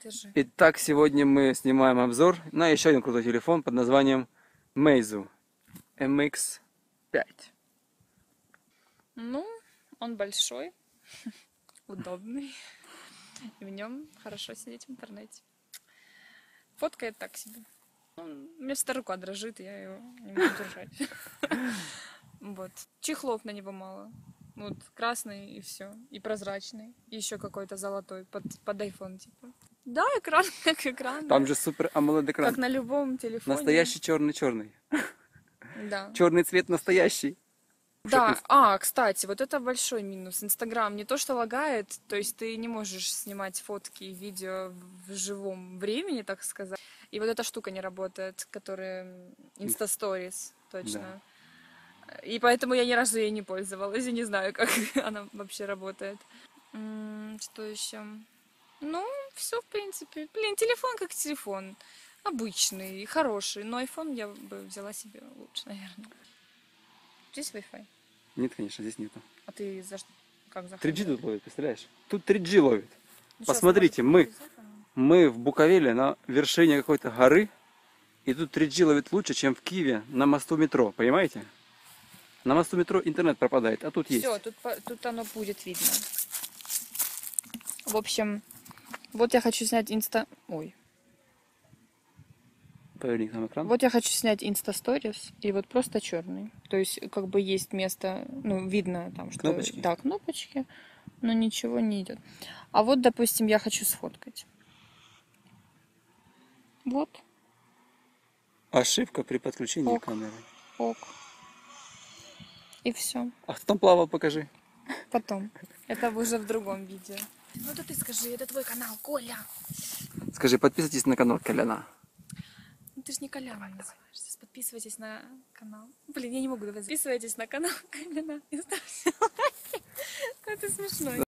Держи. Итак, сегодня мы снимаем обзор на еще один крутой телефон под названием Meizu MX5. Ну, он большой, удобный, и в нем хорошо сидеть в интернете. Фоткает так себе. У меня вся рука дрожит, я его не могу держать. Вот. Чехлов на него мало. Вот красный и все. И прозрачный. И еще какой-то золотой под iPhone, типа. Да, экран как экран. Там Да. же супер AMOLED экран. Как на любом телефоне. Настоящий черный-черный. Да. Черный цвет настоящий. Да, кстати, вот это большой минус. Инстаграм не то что лагает, то есть ты не можешь снимать фотки и видео в живом времени, так сказать. И вот эта штука не работает, которая Insta Stories, точно. Да. И поэтому я ни разу ей не пользовалась, и не знаю, как она вообще работает. Что еще? Ну, все, в принципе. Блин, телефон как телефон. Обычный, хороший. Но iPhone я бы взяла себе лучше, наверное. Здесь Wi-Fi? Нет, конечно, здесь нету. А ты как заходил? 3G тут ловит, представляешь? Тут 3G ловит. Ну, Посмотрите, мы в Буковеле на вершине какой-то горы, и тут 3G ловит лучше, чем в Киеве на мосту метро, понимаете? На мосту метро интернет пропадает, а тут есть. Все, тут оно будет видно. В общем, вот я хочу снять Поверни к нам экран. Вот я хочу снять Insta Stories, и вот просто черный. То есть, как бы есть место, ну, видно там, что... Кнопочки? Да, кнопочки, но ничего не идет. А вот, допустим, я хочу сфоткать. Вот. Ошибка при подключении Ок. камеры. Ок. И все. А кто там плавал, покажи. Потом. Это уже в другом видео. Ну да ты скажи, это твой канал, Коля. Скажи, подписывайтесь на канал Коляна. Ну ты ж не Коляна называешься. Подписывайтесь на канал. Блин, я не могу. Подписывайтесь на канал Коляна и ставьте лайки. Это смешно.